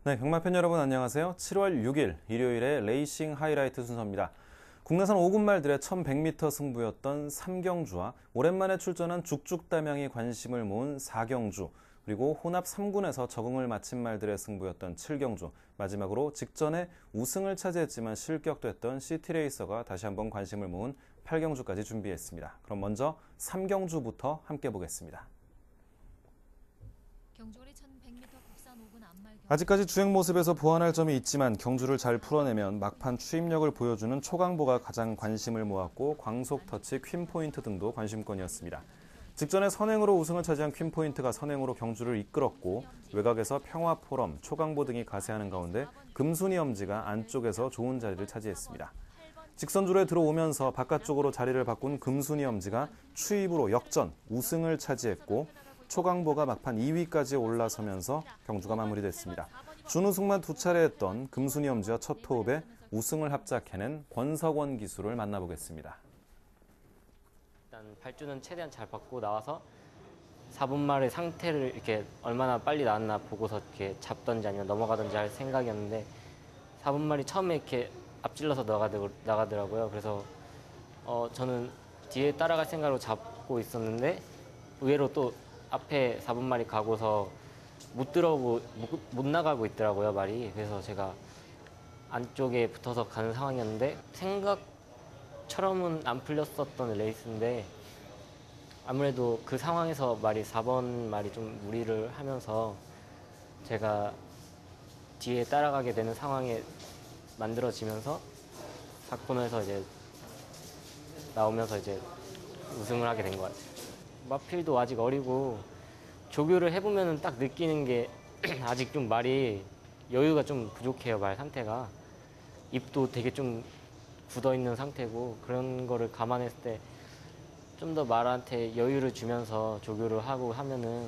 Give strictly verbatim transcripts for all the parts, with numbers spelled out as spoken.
네, 경마팬 여러분 안녕하세요. 칠월 육일 일요일의 레이싱 하이라이트 순서입니다. 국내산 오 군 말들의 천백 미터 승부였던 삼경주와 오랜만에 출전한 죽죽담양이 관심을 모은 사경주, 그리고 혼합 삼 군에서 적응을 마친 말들의 승부였던 칠경주, 마지막으로 직전에 우승을 차지했지만 실격됐던 시티레이서가 다시 한번 관심을 모은 팔경주까지 준비했습니다. 그럼 먼저 삼경주부터 함께 보겠습니다. 아직까지 주행 모습에서 보완할 점이 있지만 경주를 잘 풀어내면 막판 추임력을 보여주는 초강보가 가장 관심을 모았고 광속 터치, 퀸포인트 등도 관심권이었습니다. 직전에 선행으로 우승을 차지한 퀸포인트가 선행으로 경주를 이끌었고 외곽에서 평화포럼, 초강보 등이 가세하는 가운데 금순이 엄지가 안쪽에서 좋은 자리를 차지했습니다. 직선주로에 들어오면서 바깥쪽으로 자리를 바꾼 금순이 엄지가 추입으로 역전, 우승을 차지했고 초강보가 막판 이 위까지 올라서면서 경주가 마무리됐습니다. 준우승만 두 차례 했던 금순이 엄지와 첫 호흡에 우승을 합작해낸 권석원 기수를 만나보겠습니다. 일단 발주는 최대한 잘 받고 나와서 사 분 말의 상태를 이렇게 얼마나 빨리 나왔나 보고서 이렇게 잡던지 아니면 넘어가던지 할 생각이었는데 사 분 말이 처음에 이렇게 앞질러서 나가더라고요. 그래서 어, 저는 뒤에 따라갈 생각으로 잡고 있었는데 의외로 또 앞에 사 분 말이 가고서 못 들어오고 못, 못 나가고 있더라고요, 말이. 그래서 제가 안쪽에 붙어서 가는 상황이었는데 생각처럼은 안 풀렸었던 레이스인데 아무래도 그 상황에서 말이 사 번 말이 좀 무리를 하면서 제가 뒤에 따라가게 되는 상황에 만들어지면서 사 코너에서 이제 나오면서 이제 우승을 하게 된 것 같아요. 마필도 아직 어리고 조교를 해보면 딱 느끼는 게 아직 좀 말이 여유가 좀 부족해요. 말 상태가. 입도 되게 좀 굳어있는 상태고 그런 거를 감안했을 때 좀 더 말한테 여유를 주면서 조교를 하고 하면은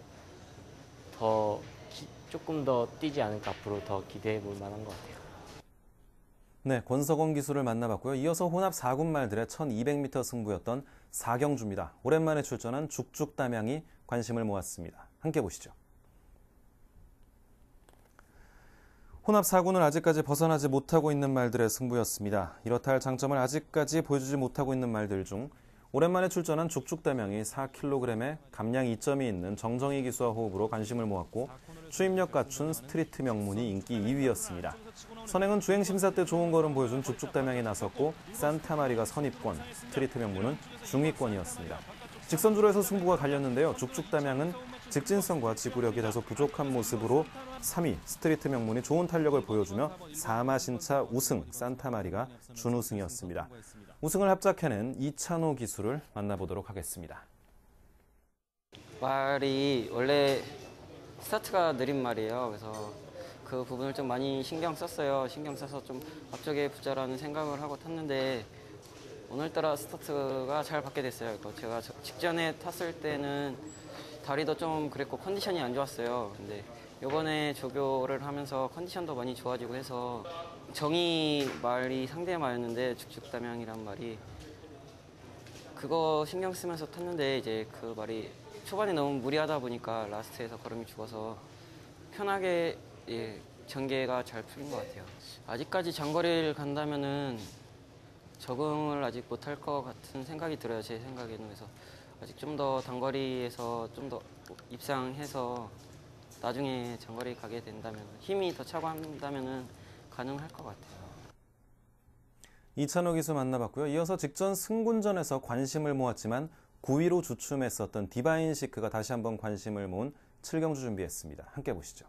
더 기, 조금 더 뛰지 않을까, 앞으로 더 기대해 볼 만한 것 같아요. 네, 권석원 기수를 만나봤고요. 이어서 혼합 사 군 말들의 천이백 미터 승부였던 사경주입니다. 오랜만에 출전한 죽죽담양이 관심을 모았습니다. 함께 보시죠. 혼합 사 군을 아직까지 벗어나지 못하고 있는 말들의 승부였습니다. 이렇다 할 장점을 아직까지 보여주지 못하고 있는 말들 중 오랜만에 출전한 죽죽담양이 사 킬로그램의 감량 이점이 있는 정정희 기수와 호흡으로 관심을 모았고 추임력 갖춘 스트리트 명문이 인기 이 위였습니다. 선행은 주행 심사 때 좋은 걸음 보여준 죽죽담양이 나섰고 산타마리가 선입권, 스트리트 명문은 중위권이었습니다. 직선주로에서 승부가 갈렸는데요. 죽죽담양은 직진성과 지구력이 다소 부족한 모습으로 삼 위 스트리트 명문이 좋은 탄력을 보여주며 사마신차 우승 산타마리가 준우승이었습니다. 우승을 합작해낸 이찬호 기수를 만나보도록 하겠습니다. 말이 원래 스타트가 느린 말이에요. 그래서 그 부분을 좀 많이 신경 썼어요. 신경 써서 좀 앞쪽에 붙자라는 생각을 하고 탔는데 오늘따라 스타트가 잘 받게 됐어요. 제가 직전에 탔을 때는 다리도 좀 그랬고 컨디션이 안 좋았어요. 근데 이번에 조교를 하면서 컨디션도 많이 좋아지고 해서 정의 말이 상대 말였는데 죽죽담양이란 말이 그거 신경 쓰면서 탔는데 이제 그 말이 초반에 너무 무리하다 보니까 라스트에서 걸음이 죽어서 편하게 예, 전개가 잘 풀린 것 같아요. 아직까지 장거리를 간다면은 적응을 아직 못할 것 같은 생각이 들어요. 제 생각에는. 그래서 아직 좀 더 단거리에서 좀 더 입상해서 나중에 장거리 가게 된다면 힘이 더 차고 한다면은 가능할 것 같아요. 이찬호 기수 만나봤고요. 이어서 직전 승군전에서 관심을 모았지만 구 위로 주춤했었던 디바인 시크가 다시 한번 관심을 모은 칠경주 준비했습니다. 함께 보시죠.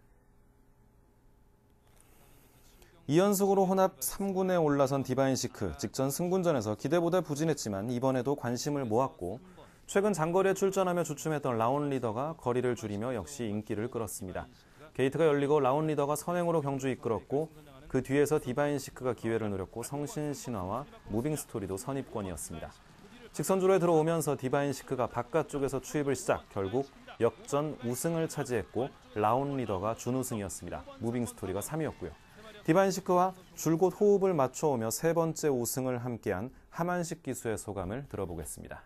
이 연속으로 혼합 삼 군에 올라선 디바인 시크, 직전 승군전에서 기대보다 부진했지만 이번에도 관심을 모았고 최근 장거리에 출전하며 주춤했던 라온 리더가 거리를 줄이며 역시 인기를 끌었습니다. 게이트가 열리고 라온 리더가 선행으로 경주 이끌었고 그 뒤에서 디바인 시크가 기회를 노렸고 성신 신화와 무빙 스토리도 선입권이었습니다. 직선주로에 들어오면서 디바인 시크가 바깥쪽에서 추입을 시작, 결국 역전 우승을 차지했고 라온 리더가 준우승이었습니다. 무빙 스토리가 삼 위였고요. 디바인 시크와 줄곧 호흡을 맞춰오며 세 번째 우승을 함께한 하만식 기수의 소감을 들어보겠습니다.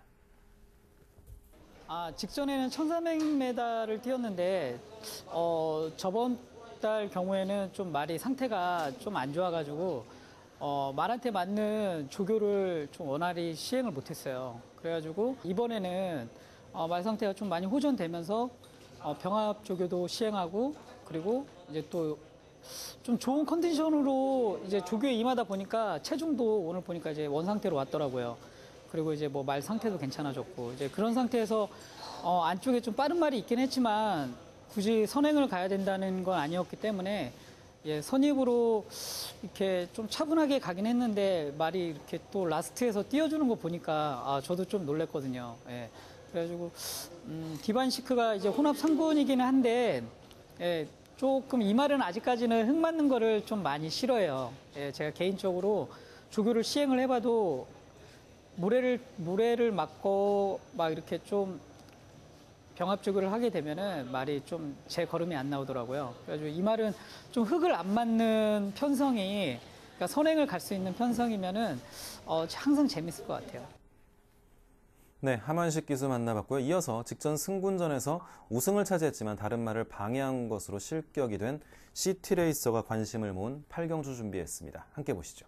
아, 직전에는 천삼백 미터를 뛰었는데 어, 저번 딸 경우에는 좀 말이 상태가 좀 안 좋아가지고 어, 말한테 맞는 조교를 좀 원활히 시행을 못했어요. 그래가지고 이번에는 어, 말 상태가 좀 많이 호전되면서 어, 병합 조교도 시행하고 그리고 이제 또 좀 좋은 컨디션으로 이제 조교에 임하다 보니까 체중도 오늘 보니까 이제 원 상태로 왔더라고요. 그리고 이제 뭐 말 상태도 괜찮아졌고 이제 그런 상태에서 어, 안쪽에 좀 빠른 말이 있긴 했지만 굳이 선행을 가야 된다는 건 아니었기 때문에 예, 선입으로 이렇게 좀 차분하게 가긴 했는데 말이 이렇게 또 라스트에서 띄워주는 거 보니까 아, 저도 좀 놀랬거든요. 예, 그래가지고 음, 디반시크가 이제 혼합 상군이기는 한데 예, 조금 이 말은 아직까지는 흙 맞는 거를 좀 많이 싫어해요. 예, 제가 개인적으로 조교를 시행을 해봐도 무례를 무례를 맞고 막 이렇게 좀 병합 조교를 하게 되면은 말이 좀 제 걸음이 안 나오더라고요. 그래가지고 이 말은 좀 흙을 안 맞는 편성이 그러니까 선행을 갈 수 있는 편성이면은 어, 항상 재밌을 것 같아요. 네, 하만식 기수 만나봤고요. 이어서 직전 승군전에서 우승을 차지했지만 다른 말을 방해한 것으로 실격이 된 시티레이서가 관심을 모은 팔 경주 준비했습니다. 함께 보시죠.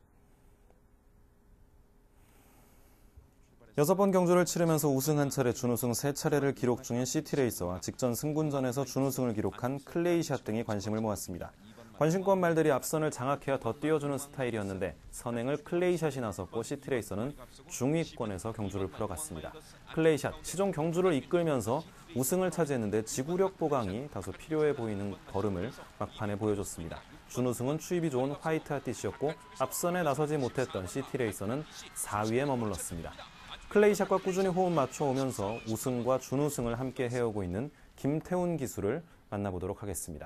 여섯 번 경주를 치르면서 우승 한 차례, 준우승 세 차례를 기록 중인 시티레이서와 직전 승군전에서 준우승을 기록한 클레이샷 등이 관심을 모았습니다. 관심권 말들이 앞선을 장악해야 더 띄워주는 스타일이었는데 선행을 클레이샷이 나섰고 시티레이서는 중위권에서 경주를 풀어갔습니다. 클레이샷, 시종 경주를 이끌면서 우승을 차지했는데 지구력 보강이 다소 필요해 보이는 걸음을 막판에 보여줬습니다. 준우승은 추입이 좋은 화이트 하티시였고 앞선에 나서지 못했던 시티레이서는 사 위에 머물렀습니다. 클레이샷과 꾸준히 호흡 맞춰오면서 우승과 준우승을 함께 해오고 있는 김태훈 기수를 만나보도록 하겠습니다.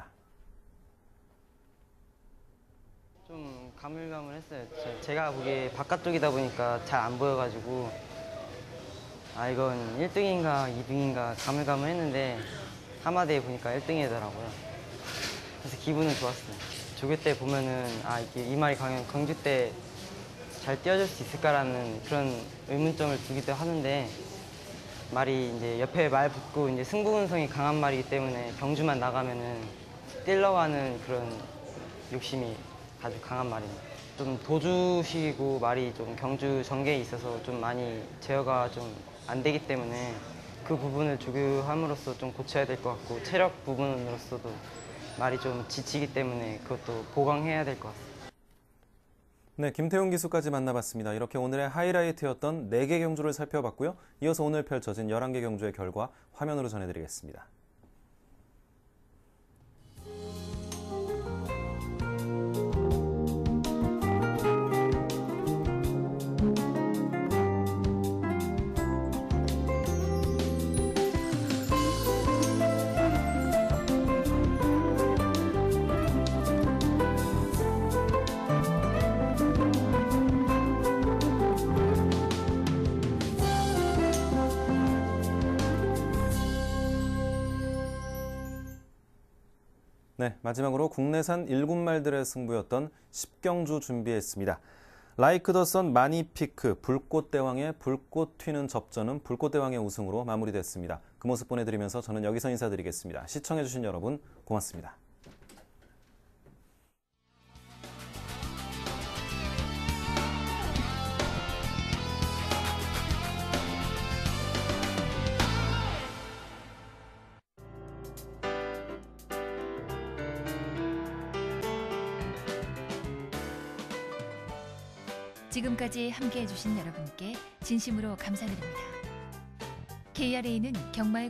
좀 가물가물했어요. 제가 보기에 바깥쪽이다 보니까 잘 안 보여가지고 아 이건 일 등인가 이 등인가 가물가물했는데 하마대에 보니까 일 등이더라고요. 그래서 기분은 좋았어요. 조교 때 보면은 아 이게 이 말이 강연 경주 때 잘 띄워줄 수 있을까라는 그런 의문점을 두기도 하는데 말이 이제 옆에 말 붙고 이제 승부근성이 강한 말이기 때문에 경주만 나가면은 뛰려고 하는 그런 욕심이 아주 강한 말입니다. 좀 도주식이고 말이 좀 경주 전개에 있어서 좀 많이 제어가 좀 안 되기 때문에 그 부분을 조교함으로써 좀 고쳐야 될 것 같고 체력 부분으로서도 말이 좀 지치기 때문에 그것도 보강해야 될 것 같습니다. 네, 김태훈 기수까지 만나봤습니다. 이렇게 오늘의 하이라이트였던 네 개 경주를 살펴봤고요. 이어서 오늘 펼쳐진 열한 개 경주의 결과 화면으로 전해드리겠습니다. 네, 마지막으로 국내산 일곱 말들의 승부였던 십 경주 준비했습니다. 라이크 더 선 마니피크 불꽃대왕의 불꽃 튀는 접전은 불꽃대왕의 우승으로 마무리됐습니다. 그 모습 보내드리면서 저는 여기서 인사드리겠습니다. 시청해주신 여러분 고맙습니다. 지금까지 함께해 주신 여러분께 진심으로 감사드립니다. 케이알에이는 경마의